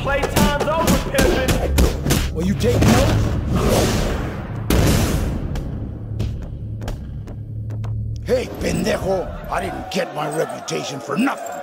Playtime's over, pimpin'. Will you take notes? Hey, pendejo, I didn't get my reputation for nothing.